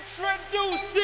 Introducing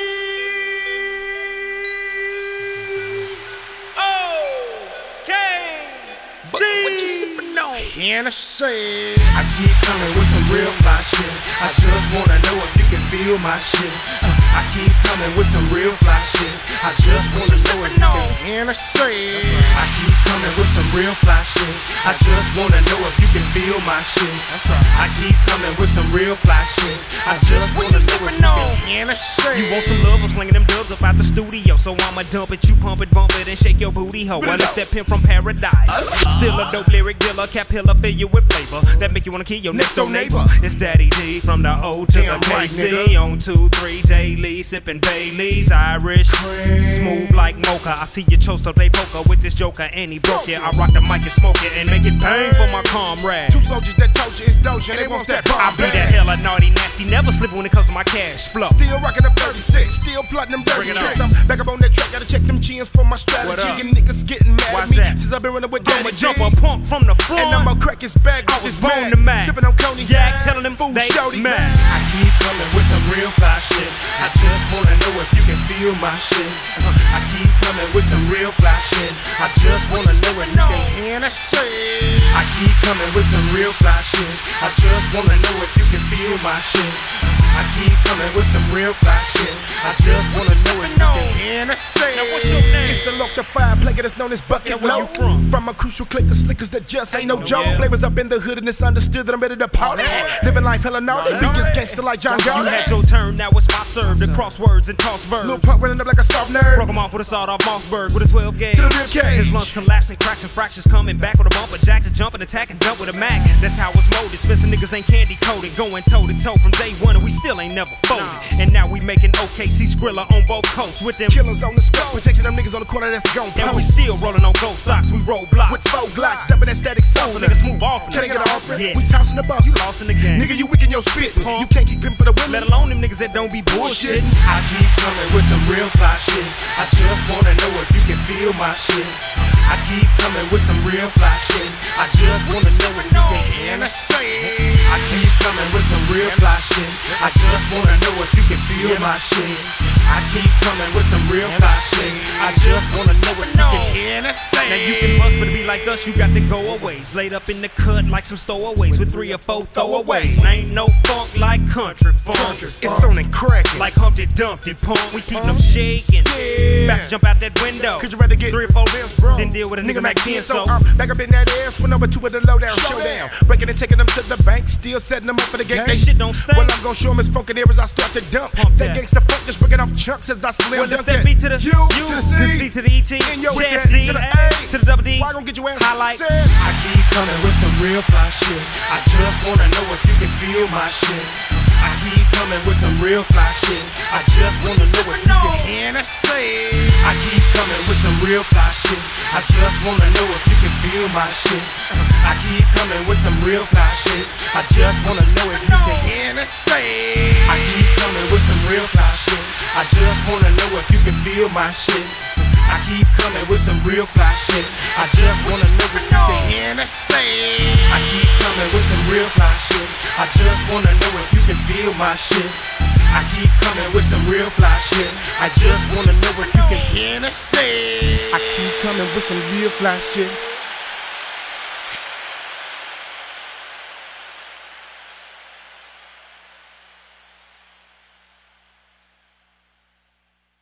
Hennessy. I keep coming with some real fly shit. I just wanna know if you can feel my shit. I keep coming with some real fly shit. I just wanna know if you can. Hennessy. I keep coming with some real fly shit. I just wanna know if you can feel my shit. I keep coming with some real fly shit. I just wanna know if you can. Hennessy. You want some love? I'm slinging them dubs up out the studio, so I'ma dump it. You pump it, bump it, and shake your booty hole. Well, it's that pimp from paradise. Still a dope lyric dealer, capilla fill you with flavor that make you wanna kill your next door neighbor. It's Daddy D from the O to the KC. On 2, 3 daily, sipping Bailey's Irish, smooth like mocha. I see you chose to play poker with this joker, and he broke it. I rock the mic and smoke it and make it bang for my comrade. Two soldiers that told you it's Doja, they want that bomb. I be the hella naughty, nasty, never slip when it comes to my cash flow. Still rocking up 36, still plotting them dirty tricks. I'm back up on that track, gotta check them chins for my strategy. And niggas getting mad at me since I've been running with Daddy D. I'm a jumper pump from the front, and I'ma crack his bag with this bone to man. Sipping on cognac, telling them fools they shouty mad. I keep coming with some real fly shit. I just wanna know if you can feel my shit. I keep coming with some real fly shit. I just wanna know if you can. Hennessy. I keep coming with some real fly shit. I just wanna know if you can feel my shit. I keep coming with some real fly shit. I just wanna know if you can. Hennessy. Now what's your name? It's the local fire player that's known as Bucket Where you Low. From a crucial clique of slickers that just ain't no joke. Flavors up in the hood and it's understood that I'm ready to party. Living life hella naughty, biggest gangster like John Gotti. You had your turn, now it's my serve. The crosswords and toss verbs. Little punk running up like a soft nerd. Broke him off with a sawed off Mossberg with a 12 gauge. To the real cage. His lungs collapsing, cracks and fractures coming back with a bumper jack to jump and attack and dump with a Mac. That's how it's molded. Spencer niggas ain't candy coated. Going toe to toe from day one and we still ain't never folded. And now we making OKC Skrilla on both coasts with them killers on the scope, protecting them niggas on the corner that's gon' post. And we still rolling on gold socks, we roll blocks with 4 glocks, stepping that static soul. Niggas move off. Can I get an offer? Yes. We tossing the boss. You lost in the game. Nigga, you weak in your spit. You can't keep him for the women. Let alone them niggas that don't be bullshit. I keep coming with some real fly shit. I just wanna know if you can feel my shit. I keep coming with some real fly shit. I just wanna know if you can. Hennessy. I keep coming with some real fly shit. I just wanna know if you can feel my shit. I keep coming with some real fly shit. I just wanna know if you can. Hennessy. Now you can bust, but to be like us, you got to go aways. Laid up in the cut like some stowaways with 3 or 4 throwaways. Ain't no funk like country funk. It's on and cracking like Humpty Dumpty pump. We keep them shaking. Back to jump out that window. Could you rather get 3 or 4 bills, bro? Then deal with a nigga Mac 10. So I'm back up in that ass when number 2 with the lowdown showdown. Breaking and taking them to the bank, still setting them up for the gang. That shit don't stink. Well, I'm gonna show them as funky there as I start to dump. That gangsta funk just breaking off chunks as I slim. Well, it's that B to the U to the C to the ET, D to the A to the double D. Why gon' get your ass highlight? I keep coming with some real fly shit. I just wanna know if you can feel my shit. I keep coming with some real fly shit. I just wanna know if you can. Hennessy. I keep coming with some real fly shit. I just wanna know if you can feel my shit. I keep coming with some real fly shit. I just wanna know if you can. Hennessy. I keep coming with some real fly shit. I just wanna know if you can feel my shit. I keep coming with some real fly shit. I just wanna know if you can. Hennessy. I keep coming with some real fly shit. I just wanna know if you can feel my shit. I keep coming with some real fly shit. I just wanna know if you can. Hennessy. I keep coming with some real fly shit.